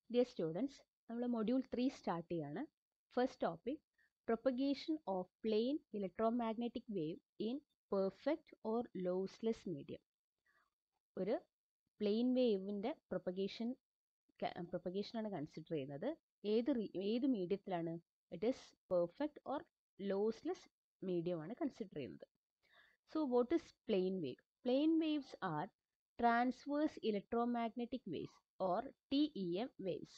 Dear students, നമ്മൾ module 3 start ചെയ്യാണ്. First topic propagation of plain electromagnetic wave in perfect or lossless medium. ഒരു plain വേവിൻ്റെ പ്രൊപ്പഗേഷനാണ് consider ചെയ്യുന്നത്. ഏത് മീഡിയത്തിലാണ്? It is perfect or lossless മീഡിയമാണ് കൺസിഡർ ചെയ്യുന്നത്. So what is plain wave? Plain waves are transverse electromagnetic waves or TEM waves.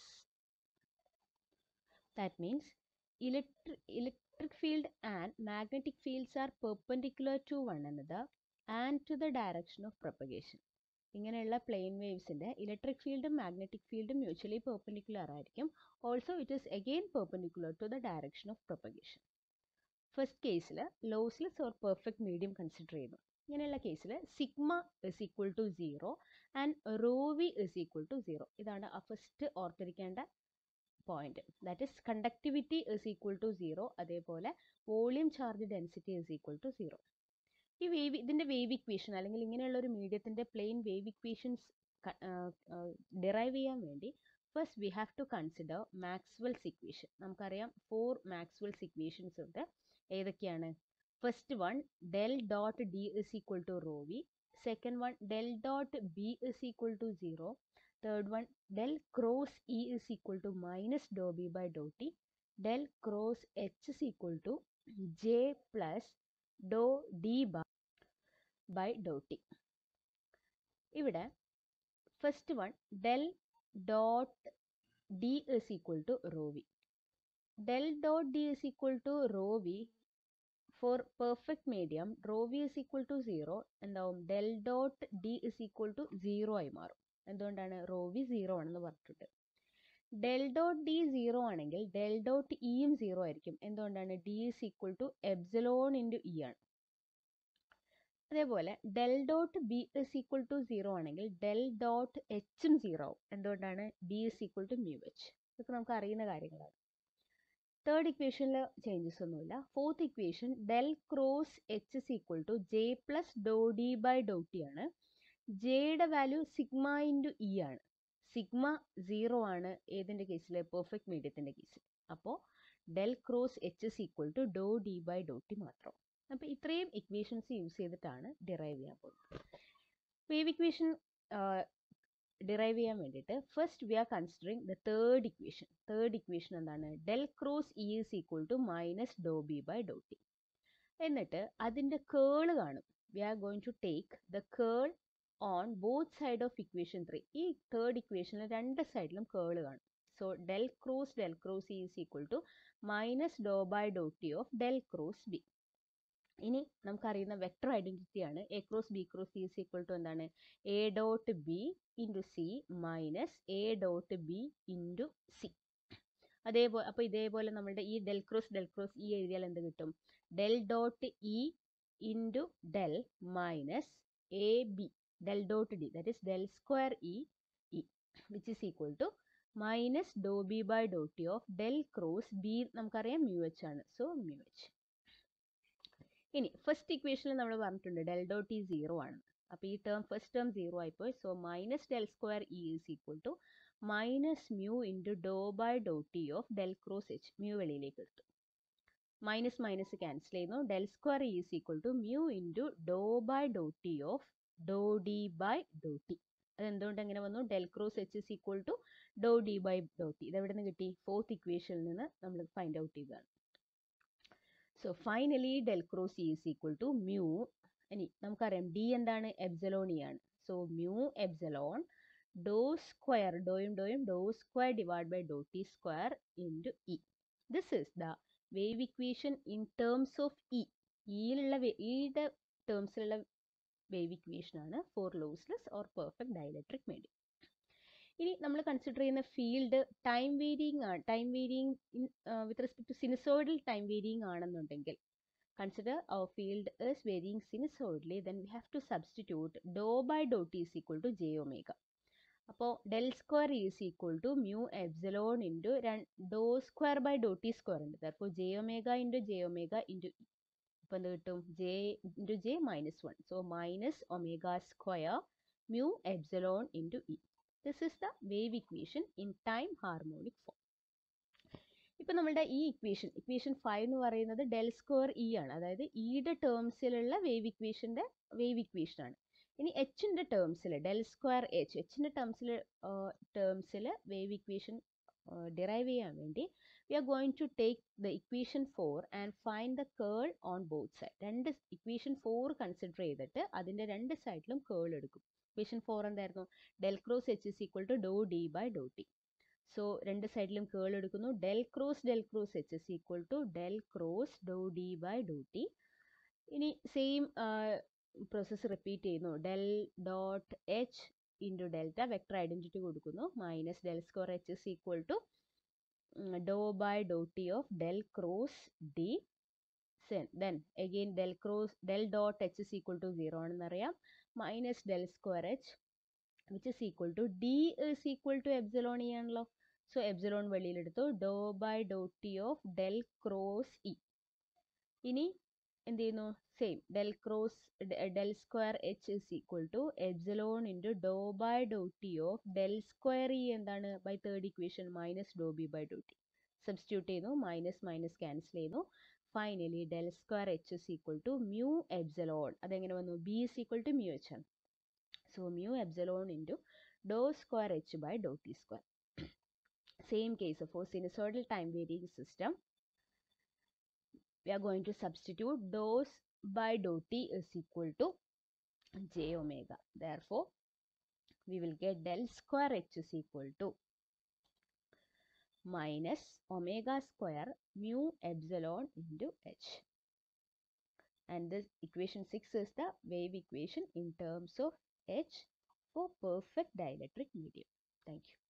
That means electric field and magnetic fields are perpendicular to one another and to the direction of propagation. ഇങ്ങനെയുള്ള plain വേവ്സിൻ്റെ electric ഫീൽഡും magnetic ഫീൽഡും mutually perpendicular ആയിരിക്കും. Also it is again perpendicular to the direction of propagation. First കേസിൽ lossless or perfect medium consider ചെയ്യുന്നു. ഇങ്ങനെയുള്ള കേസിൽ sigma is equal to 0 and rho v is equal to 0. ഇതാണ് first ഓർത്തിരിക്കേണ്ട point. That is conductivity is equal to 0, അതേപോലെ volume charge density is equal to 0. ഇതിൻ്റെ wave equation അല്ലെങ്കിൽ ഇങ്ങനെയുള്ള ഒരു മീഡിയത്തിൻ്റെ പ്ലെയിൻ വേവ് ഇക്വേഷൻസ് ഡിറൈവ് ചെയ്യാൻ വേണ്ടി first we have to consider Maxwell's equation. നമുക്കറിയാം 4 മാക്സ്വെൽസ് ഇക്വേഷൻസ് ഉണ്ട്. ഏതൊക്കെയാണ്? First one del dot D is equal to rho v. Second one del dot B is equal to 0. Third one del cross E is equal to minus dou B by dou T. Del cross H is equal to J plus dou D by dou T. ഇവിടെ first one del dot D is equal to rho v. Del dot D is equal to rho v. For perfect medium, rho v is equal to 0, എന്താവും? del dot D is equal to 0 ആയി മാറും. എന്തുകൊണ്ടാണ്? rho v 0 ആണെന്ന് പറഞ്ഞിട്ടുണ്ട്. del dot D 0 ആണെങ്കിൽ del dot Eയും 0 ആയിരിക്കും. എന്തുകൊണ്ടാണ്? D is equal to epsilon into E ആണ്. അതേപോലെ del dot B is equal to 0 ആണെങ്കിൽ del dot Hഉം 0 ആവും. എന്തുകൊണ്ടാണ്? B is equal to mu H. ഇതൊക്കെ നമുക്ക് അറിയുന്ന കാര്യങ്ങളാണ്. തേർഡ് ഇക്വേഷനിൽ ചേഞ്ചസ് ഒന്നുമില്ല. Fourth equation del cross H is equal to J plus dou D by dou T ആണ്. ജെയുടെ വാല്യൂ സിഗ്മ ഇൻറ്റു ഇ ആണ്. സിഗ്മ 0 ആണ് ഏതിൻ്റെ കേസിൽ? പെർഫെക്റ്റ് മീഡിയത്തിൻ്റെ കേസിൽ. അപ്പോൾ del cross H is equal to dou D by dou T മാത്രം. അപ്പോൾ ഇത്രയും ഇക്വേഷൻസ് യൂസ് ചെയ്തിട്ടാണ് ഡിറൈവ് ചെയ്യാൻ പോകുന്നത്. വേവ് ഇക്വേഷൻ ഡിറൈവ് ചെയ്യാൻ വേണ്ടിയിട്ട് first we are considering the third equation. Third equation എന്താണ്? del cross E is equal to minus dou B by dou T. എന്നിട്ട് അതിൻ്റെ കേള് കാണും. We are going to take the curl on both side of equation 3. ഈ third ഇക്വേഷനിൽ രണ്ട് സൈഡിലും കേള് കാണും. So del cross E is equal to minus dou by dou T of del cross B. ഇനി നമുക്കറിയുന്ന വെക്ടർ ഐഡന്റിറ്റി ആണ് A cross B cross C is equal to എന്താണ്? A dot B into C minus A dot B into C. അതേപോലെ അപ്പോൾ ഇതേപോലെ നമ്മളുടെ ഈ del cross E എഴുതിയാൽ എന്ത് കിട്ടും? del dot E into del minus A B del dot D, that is del square E E, which is equal to minus dou B by dou T of del cross B. നമുക്കറിയാം mu h ആണ്. So mu h. ഇനി ഫസ്റ്റ് ഇക്വേഷനിൽ നമ്മൾ പറഞ്ഞിട്ടുണ്ട് del dot E 0 ആണ്. അപ്പോൾ ഈ ഫസ്റ്റ് ടേം 0 ആയിപ്പോയി. So minus del square E is equal to minus mu into dou by dou T of del cross H. Mu വെളിയിലേക്ക് എടുത്തു. മൈനസ് മൈനസ് ക്യാൻസൽ ചെയ്യുന്നു. del square E is equal to mu into dou by dou T of dou D by dou T. അതെന്തുകൊണ്ട് എങ്ങനെ വന്നു? del cross H is equal to dou D by dou T. ഇത് എവിടെ നിന്ന് കിട്ടി? Fourth equation നിന്ന് നമ്മൾ find out ചെയ്തതാണ്. So finally del cross E is equal to mu. ഇനി നമുക്കറിയാം ഡി എന്താണ്? എപ്സിലോൺ ഇ ആണ്. So mu epsilon dou square, ഡോയും dou square divide by dou T square into E. This is the wave equation in terms of E. ഈയുടെ ടേംസിലുള്ള wave equation ആണ് for lossless or perfect dielectric medium. ഇനി നമ്മൾ consider ചെയ്യുന്ന field time varying ആണ്. Time varying with respect to sinusoidal time varying ആണെന്നുണ്ടെങ്കിൽ, consider our field is varying sinusoidally, then we have to substitute dou by dou T is equal to J omega. അപ്പോൾ del square is equal to mu epsilon into dou square by dou T square ഉണ്ട്. അപ്പോൾ J omega into E. അപ്പോൾ എന്ത് കിട്ടും? J into J minus 1. So minus omega square mu epsilon into E. This is the wave equation in time harmonic form. ഇപ്പം നമ്മളുടെ ഈ equation 5 എന്ന് പറയുന്നത് ഡെൽ സ്ക്വയർ ഇ ആണ്, അതായത് ഇയുടെ ടേംസിലുള്ള വേവ് ഇക്വേഷൻ ആണ്. ഇനി എച്ചിൻ്റെ ടേംസിൽ ഡെൽ സ്ക്വയർ എച്ചിൻ്റെ ടേംസിൽ വേവ് ഇക്വേഷൻ ഡിറൈവ് ചെയ്യാൻ വേണ്ടി we are going to take the equation 4 and find the curl on both sides. രണ്ട് ഇക്വേഷൻ 4 കൺസിഡർ ചെയ്തിട്ട് അതിൻ്റെ രണ്ട് സൈഡിലും കേൾ എടുക്കും. ഇക്വേഷൻ 4 എന്തായിരുന്നു? Del cross H is equal to dou D by dou T. So രണ്ട് സൈഡിലും കേൾ എടുക്കുന്നു. Del cross H is equal to del cross dou D by dou T. ഇനി സെയിം പ്രോസസ്സ് റിപ്പീറ്റ് ചെയ്യുന്നു. Del dot H into delta vector identity കൊടുക്കുന്നു. Minus del square H is equal to dou by dou T of del cross D. then again del dot h is equal to 0 ആണെന്നറിയാം. Minus del square H which is equal to d is equal to epsilon e ആണല്ലോ. So epsilon വെളിയിലെടുത്തു. Dou by dou T of del cross E. ഇനി എന്ത് ചെയ്യുന്നു? Same del square H is equal to epsilon into dou by dou T of del square E എന്താണ്? By third equation minus dou B by dou T. Substitute ചെയ്യുന്നു. Minus cancel ചെയ്യുന്നു. Finally del square H is equal to mu epsilon. അതെങ്ങനെ വന്നു? B is equal to mu H ആണ്. So mu epsilon into dou square h by dou t square. Same case for sinusoidal time varying system. We are going to substitute dou by dou t is equal to j omega. Therefore, we will get del square h is equal to minus omega square mu epsilon into h. And this equation 6 is the wave equation in terms of h for perfect dielectric medium. Thank you.